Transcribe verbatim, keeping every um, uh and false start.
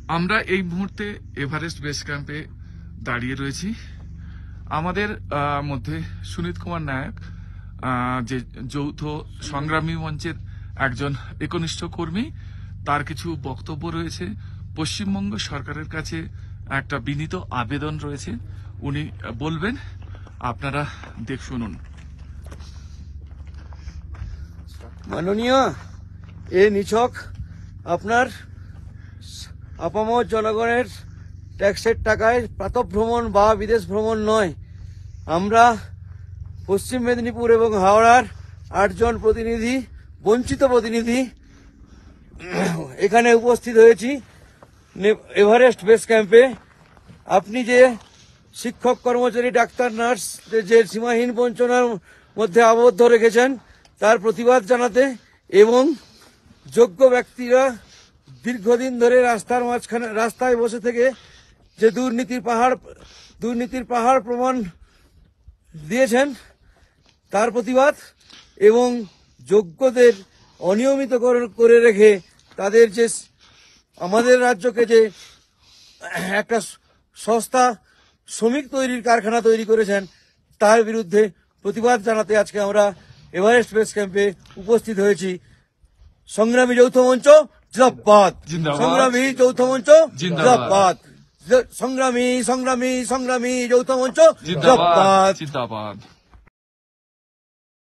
আমরা এই মুহূর্তে এভারেস্ট বেস ক্যাম্পে দাঁড়িয়ে রয়েছি। আমাদের মধ্যে সুনীত কুমার নায়ক, যে যৌথ সংগ্রামী মঞ্চের একজন একনিষ্ঠ কর্মী, তার কিছু বক্তব্য রয়েছে। পশ্চিমবঙ্গ সরকারের কাছে একটা বিনীত আবেদন রয়েছে, উনি বলবেন, আপনারা দেখ শুনুন। মাননীয় এ নিছক আপনার আপামর জনগণের ট্যাক্সের টাকায় প্রাতঃভ্রমণ বা বিদেশ ভ্রমণ নয়। আমরা পশ্চিম মেদিনীপুর এবং হাওড়ার আটজন প্রতিনিধি, বঞ্চিত প্রতিনিধি এখানে উপস্থিত হয়েছি এভারেস্ট বেস ক্যাম্পে। আপনি যে শিক্ষক, কর্মচারী, ডাক্তার, নার্স যে সীমাহীন বঞ্চনার মধ্যে আবদ্ধ রেখেছেন তার প্রতিবাদ জানাতে এবং যোগ্য ব্যক্তিরা দীর্ঘদিন ধরে রাস্তার মাঝখানে রাস্তায় বসে থেকে যে দুর্নীতির পাহাড় দুর্নীতির পাহাড় প্রমাণ দিয়েছেন তার প্রতিবাদ এবং যোগ্যদের অনিয়মিত করে রেখে তাদের যে আমাদের রাজ্যকে যে একটা সস্তা শ্রমিক তৈরির কারখানা তৈরি করেছেন তার বিরুদ্ধে প্রতিবাদ জানাতে আজকে আমরা এভারেস্ট বেস ক্যাম্পে উপস্থিত হয়েছি। সংগ্রামী যৌথ মঞ্চ জিন্দাবাদ, সংগ্রামী যৌথ মঞ্চ জিন্দাবাদ, সংগ্রামী সংগ্রামী সংগ্রামী যৌথ মঞ্চ জিন্দাবাদ।